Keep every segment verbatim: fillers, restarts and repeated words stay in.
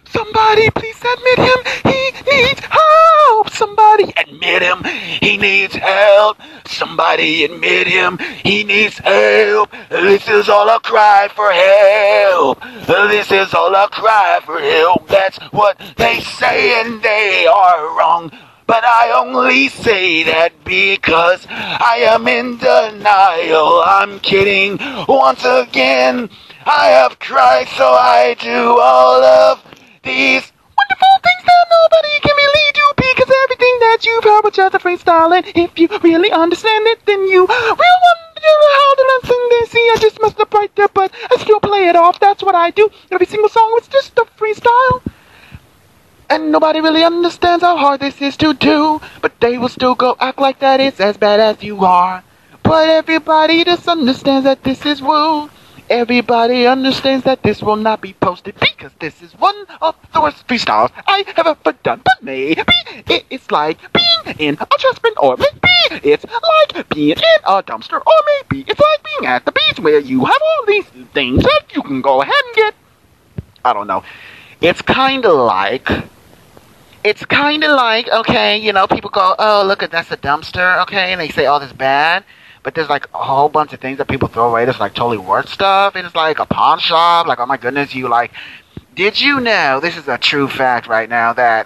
Somebody please admit him. He needs help. Somebody admit him. He needs help. Somebody admit him. He needs help. This is all a cry for help. This is all a cry for help. That's what they say and they are wrong. But I only say that because I am in denial. I'm kidding once again. I have tried, so I do all of these wonderful things that nobody can really do, because everything that you've heard was just a freestyle, and if you really understand it, then you will wonder how the last thing they see. I just messed up right there, but I still play it off. That's what I do. Every single song was just a freestyle. And nobody really understands how hard this is to do, but they will still go act like that it's as bad as you are. But everybody just understands that this is rude. Everybody understands that this will not be posted, because this is one of the worst freestyles I have ever done. But maybe it's like being in a trash bin, or maybe it's like being in a dumpster, or maybe it's like being at the beach where you have all these things that you can go ahead and get. I don't know. It's kind of like... It's kind of like, okay, you know, people go, oh, look at that's a dumpster, okay, and they say, oh, this is bad. But there's like a whole bunch of things that people throw away that's like totally worth stuff. And it's like a pawn shop. Like, oh my goodness, you like... Did you know, this is a true fact right now, that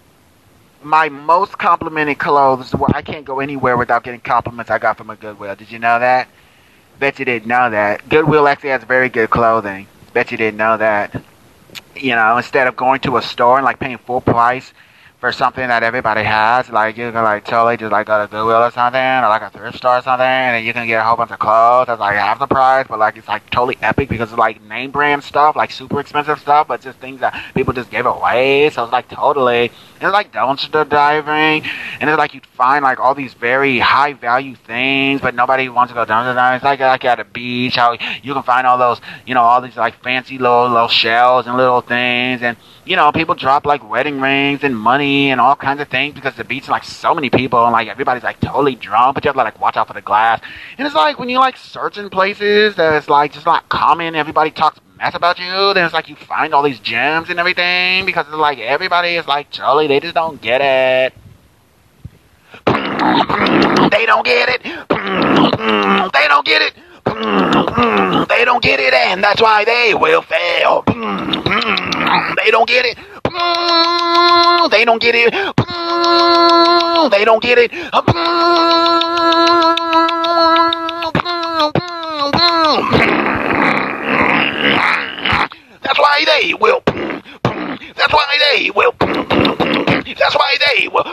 my most complimented clothes, well, I can't go anywhere without getting compliments I got from a Goodwill. Did you know that? Bet you didn't know that. Goodwill actually has very good clothing. Bet you didn't know that. You know, instead of going to a store and like paying full price for something that everybody has, like you can like totally just like go to Goodwill or something, or like a thrift store or something, and then you can get a whole bunch of clothes that's like half the price, but like it's like totally epic because it's like name brand stuff, like super expensive stuff, but just things that people just give away. So it's like totally, it's like dumpster diving, and it's like you find like all these very high value things, but nobody wants to go dumpster diving. It's like like at a beach, how you can find all those, you know, all these like fancy little little shells and little things, and you know, people drop like wedding rings and money and all kinds of things because the beach is like so many people and like everybody's like totally drunk, but you have to like watch out for the glass. And it's like when you like search in places that it's like just not common, everybody talks mess about you, then it's like you find all these gems and everything because it's like everybody is like totally, they just don't get it. They don't get it. They don't get it. They don't get it, and that's why they will fail. They don't get it. They don't get it. They don't get it. That's why they will. That's why they will. That's why they will.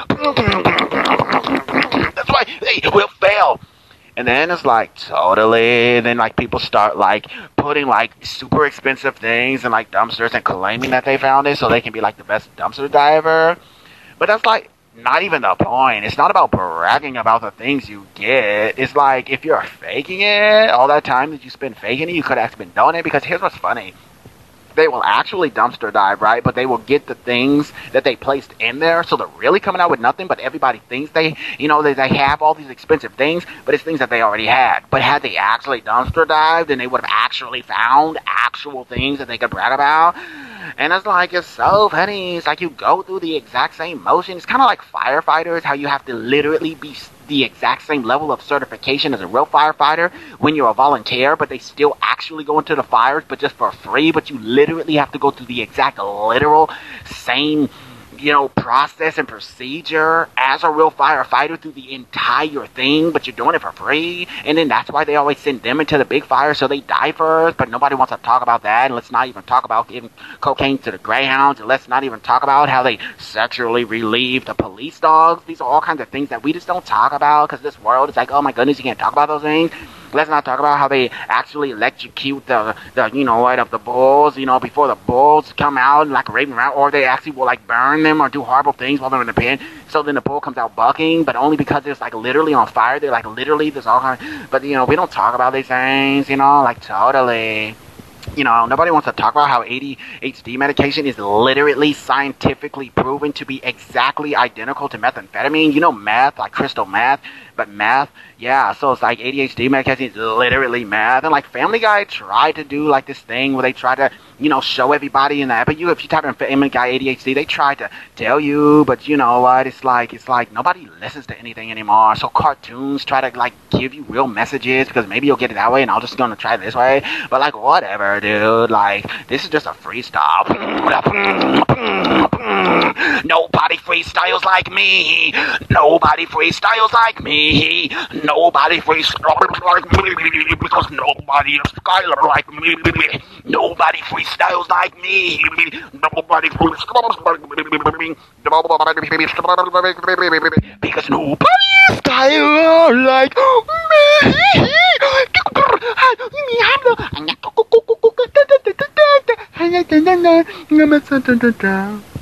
That's why they will fail. And then it's like totally, then like people start like putting like super expensive things in like dumpsters and claiming that they found it so they can be like the best dumpster diver. But that's like not even the point. It's not about bragging about the things you get. It's like if you're faking it, all that time that you spend faking it, you could have actually been doing it. Because here's what's funny. They will actually dumpster dive, right? But they will get the things that they placed in there. So they're really coming out with nothing, but everybody thinks they, you know, they, they have all these expensive things, but it's things that they already had. But had they actually dumpster dived, then they would have actually found actual things that they could brag about. And it's like, it's so funny. It's like you go through the exact same motion. It's kind of like firefighters, how you have to literally be the exact same level of certification as a real firefighter when you're a volunteer, but they still actually go into the fires, but just for free. But you literally have to go through the exact literal same, you know, process and procedure as a real firefighter through the entire thing, but you're doing it for free. And then that's why they always send them into the big fire, so they die first. But nobody wants to talk about that. And let's not even talk about giving cocaine to the greyhounds. And let's not even talk about how they sexually relieve the police dogs. These are all kinds of things that we just don't talk about because this world is like, oh my goodness, you can't talk about those things. Let's not talk about how they actually electrocute the, the you know, what, of the bulls, you know, before the bulls come out like raving around, or they actually will like burn them or do horrible things while they're in the pen. So then the bull comes out bucking, but only because it's like literally on fire. They're like literally, there's all kind of, but you know, we don't talk about these things, you know, like totally. You know, nobody wants to talk about how A D H D medication is literally scientifically proven to be exactly identical to methamphetamine. You know, meth, like crystal meth, but meth, Yeah, so it's like A D H D medication is literally math. And like Family Guy tried to do like this thing where they try to, you know, show everybody in that. But you, if you type in Family Guy A D H D, they try to tell you, but you know what? It's like it's like nobody listens to anything anymore. So cartoons try to like give you real messages because maybe you'll get it that way, and I'm just gonna try this way. But like whatever, dude. Like this is just a freestyle. Nobody freestyles like me. Nobody freestyles like me. Nobody freestyles like me because nobody is Skylar like me. Nobody freestyles like me. Nobody freestyles like me. Because nobody is Skylar like me.